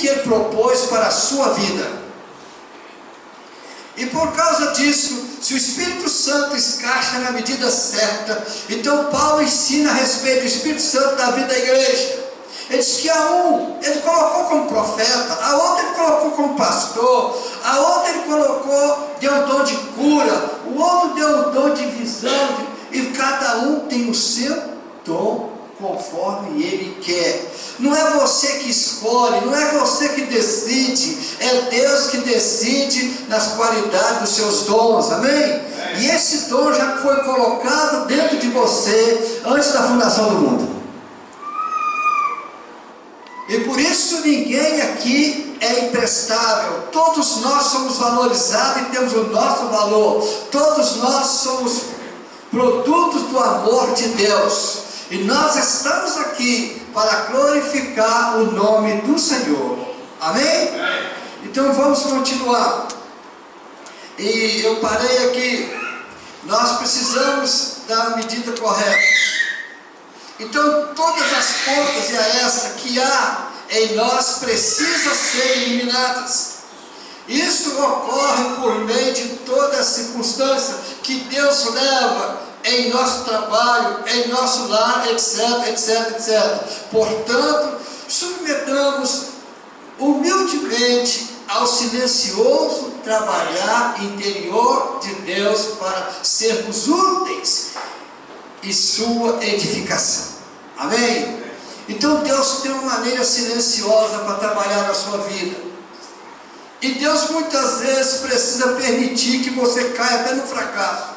que Ele propôs para a sua vida. E por causa disso, se o Espírito Santo encaixa na medida certa, então Paulo ensina a respeito do Espírito Santo na vida da igreja. Ele diz que a um ele colocou como profeta, a outro ele colocou como pastor, a outro ele colocou, deu um dom de cura, o outro deu um dom de visão, e cada um tem o seu dom conforme ele quer. Não é você que escolhe, não é você que decide, é Deus que decide nas qualidades dos seus dons, amém? E esse dom já foi colocado dentro de você antes da fundação do mundo. E por isso ninguém aqui é imprestável. Todos nós somos valorizados e temos o nosso valor. Todos nós somos produtos do amor de Deus. E nós estamos aqui para glorificar o nome do Senhor. Amém? Então vamos continuar. E eu parei aqui. Nós precisamos da medida correta. Então todas as pontas e arestas que há em nós precisam ser eliminadas. Isso ocorre por meio de toda a circunstância que Deus leva em nosso trabalho, em nosso lar, etc, etc, etc. Portanto, submetamos humildemente ao silencioso trabalhar interior de Deus para sermos úteis e sua edificação. Amém? Então Deus tem uma maneira silenciosa para trabalhar na sua vida. E Deus muitas vezes precisa permitir que você caia até no fracasso.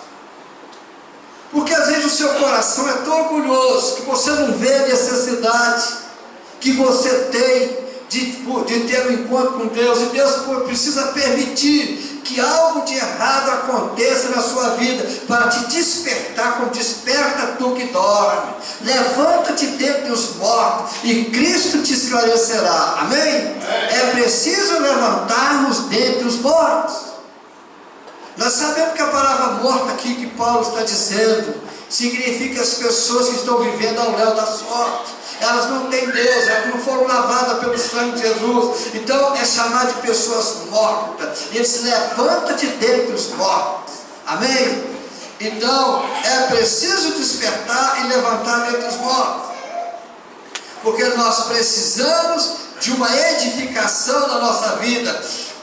Porque às vezes o seu coração é tão orgulhoso que você não vê a necessidade que você tem de ter um encontro com Deus. E Deus precisa permitir que algo de errado aconteça na sua vida para te despertar, como desperta tu que dorme. Levanta-te dentre os mortos e Cristo te esclarecerá. Amém? É preciso levantarmos dentre os mortos. Nós sabemos que a palavra morta aqui que Paulo está dizendo significa as pessoas que estão vivendo ao léu da sorte. Elas não têm Deus, elas não foram lavadas pelo sangue de Jesus. Então é chamado de pessoas mortas. Ele se levanta de dentre os mortos. Amém? Então é preciso despertar e levantar dentre os mortos. Porque nós precisamos de uma edificação na nossa vida.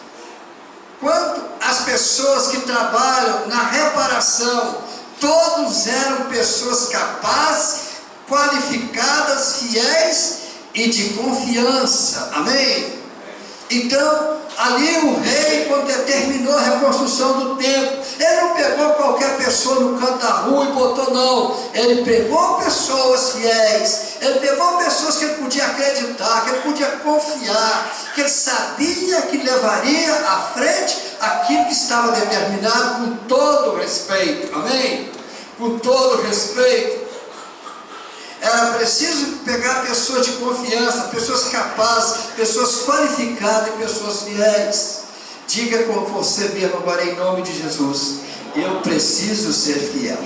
Quando as pessoas que trabalham na reparação, todos eram pessoas capazes, qualificadas, fiéis e de confiança. Amém? Então, ali o rei, quando determinou a reconstrução do templo, ele não pegou qualquer pessoa no canto da rua e botou, não. Ele pegou pessoas fiéis, ele pegou pessoas que ele podia acreditar, que ele podia confiar, que ele sabia que levaria à frente aquilo que estava determinado, com todo respeito. Amém? Com todo respeito. Era preciso pegar pessoas de confiança, pessoas capazes, pessoas qualificadas e pessoas fiéis. Diga com você mesmo agora, em nome de Jesus: eu preciso ser fiel.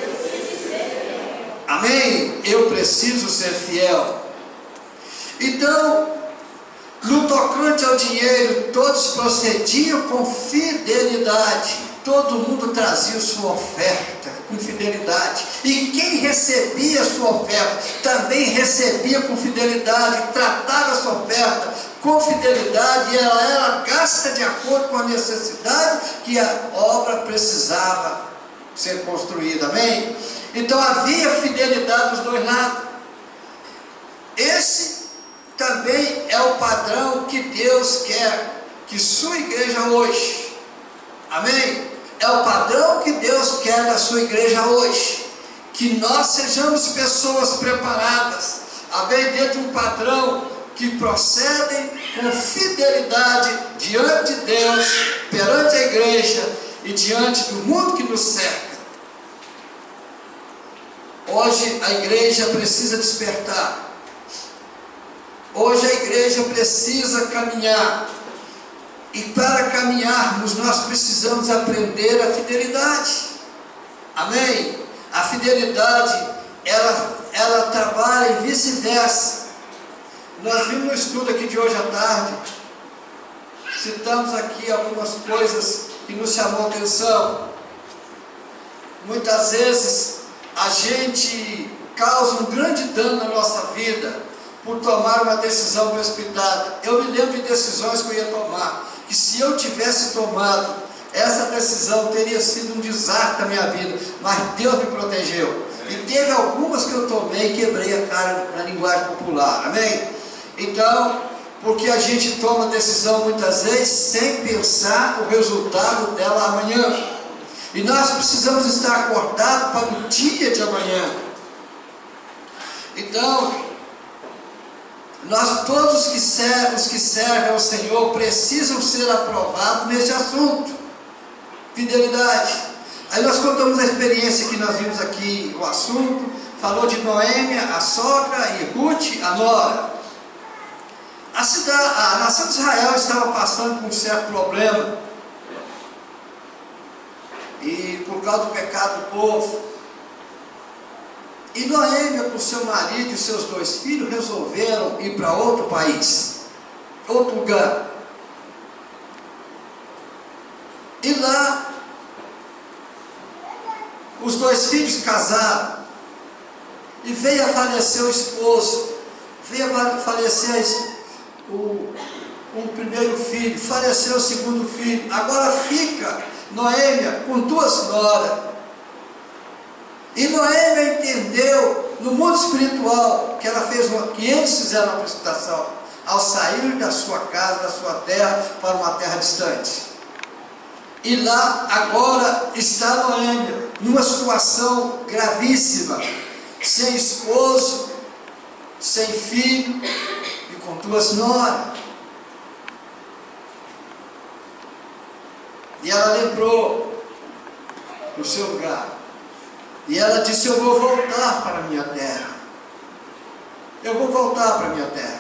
Amém? Eu preciso ser fiel. Então, no tocante ao dinheiro, todos procediam com fidelidade. Todo mundo trazia sua oferta com fidelidade. E quem recebia a sua oferta também recebia com fidelidade, tratava a sua oferta com fidelidade, e ela era gasta de acordo com a necessidade que a obra precisava ser construída. Amém? Então havia fidelidade dos dois lados. Esse também é o padrão que Deus quer que sua igreja hoje. Amém? É o padrão que Deus quer da sua igreja hoje. Que nós sejamos pessoas preparadas, amém, dentro de um padrão que procedem com fidelidade diante de Deus, perante a igreja e diante do mundo que nos cerca. Hoje a igreja precisa despertar. Hoje a igreja precisa caminhar. E para caminharmos nós precisamos aprender a fidelidade. Amém? A fidelidade, ela trabalha e vice-versa. Nós vimos no estudo aqui de hoje à tarde, citamos aqui algumas coisas que nos chamou a atenção. Muitas vezes a gente causa um grande dano na nossa vida por tomar uma decisão precipitada. Eu me lembro de decisões que eu ia tomar, que se eu tivesse tomado essa decisão teria sido um desastre na minha vida, mas Deus me protegeu. E teve algumas que eu tomei e quebrei a cara na linguagem popular, amém? Então, porque a gente toma decisão muitas vezes sem pensar o resultado dela amanhã. E nós precisamos estar acordados para o dia de amanhã. Então, nós todos os que servem ao Senhor precisam ser aprovados nesse assunto. Fidelidade. Aí nós contamos a experiência que nós vimos aqui, o assunto, falou de Noêmia, a sogra, e Ruth, a nora. A nação de Israel estava passando por um certo problema, e por causa do pecado do povo, e Noêmia com seu marido e seus 2 filhos resolveram ir para outro país, outro lugar. E lá os 2 filhos casaram, e veio a falecer o esposo, veio a falecer o primeiro filho, faleceu o segundo filho. Agora fica Noêmia com 2 noras. E Noêmia entendeu no mundo espiritual que que eles fizeram uma precipitação ao sair da sua casa, da sua terra, para uma terra distante. E lá agora está Noêmia numa situação gravíssima, sem esposo, sem filho e com 2 noras. E ela lembrou do seu lugar. E ela disse: eu vou voltar para a minha terra. Eu vou voltar para a minha terra.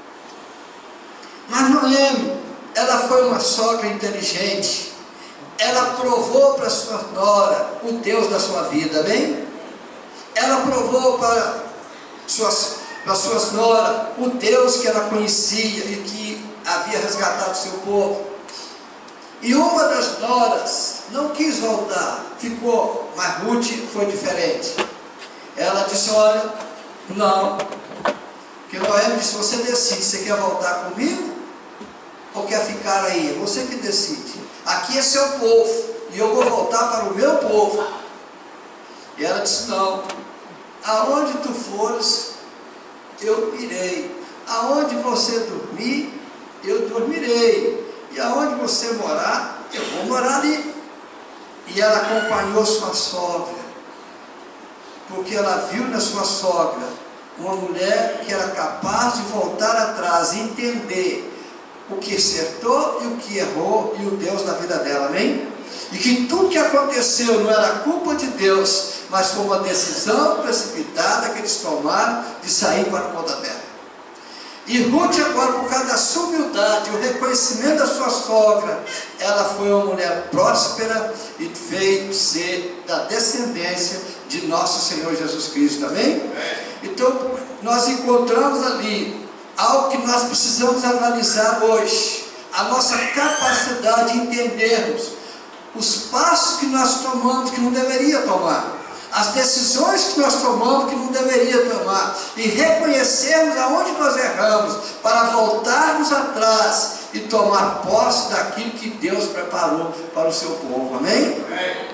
Mas Noêmia, ela foi uma sogra inteligente. Ela provou para sua nora o Deus da sua vida, amém? Ela provou para suas noras o Deus que ela conhecia e que havia resgatado seu povo. E uma das noras não quis voltar, ficou, mas Ruth foi diferente. Ela disse: olha, não. Porque Noêmia disse: você decide, você quer voltar comigo ou quer ficar aí? Você que decide. Aqui é seu povo e eu vou voltar para o meu povo. E ela disse: não, aonde tu fores, eu irei. Aonde você dormir, eu dormirei. E aonde você morar, eu vou morar ali. E ela acompanhou sua sogra, porque ela viu na sua sogra uma mulher que era capaz de voltar atrás e entender o que acertou e o que errou e o Deus da vida dela, amém? E que tudo que aconteceu não era culpa de Deus, mas foi uma decisão precipitada que eles tomaram de sair para o mundo da terra. E Ruth agora, por causa da sua humildade, o reconhecimento da sua sogra, ela foi uma mulher próspera e veio ser da descendência de nosso Senhor Jesus Cristo, amém? Então nós encontramos ali algo que nós precisamos analisar hoje, a nossa capacidade de entendermos os passos que nós tomamos que não deveria tomar, as decisões que nós tomamos que não deveria tomar, e reconhecermos aonde nós erramos, para voltarmos atrás e tomar posse daquilo que Deus preparou para o seu povo, amém?